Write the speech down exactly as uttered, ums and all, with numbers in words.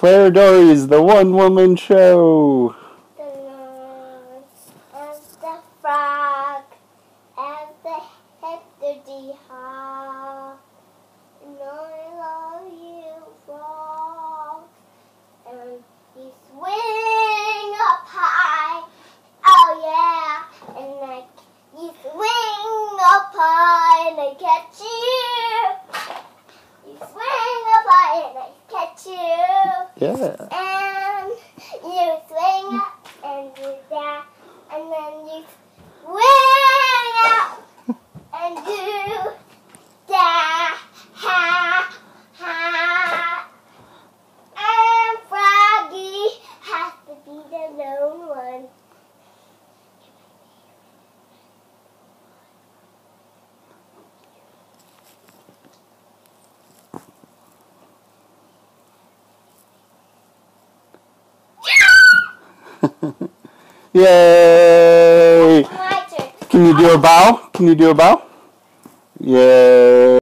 Claire Dory's The One Woman Show. The nurse and the frog and the hippopotamus. And I love you, frog. And you swing up high. Oh yeah. And like you swing up high and I catch you. You swing up high and I catch you. Yeah. And you swing up and do that, and then you swing up and do that. Ha, ha. And Froggy has to be the lone one. Yay! My turn. Can you do a bow? Can you do a bow? Yay!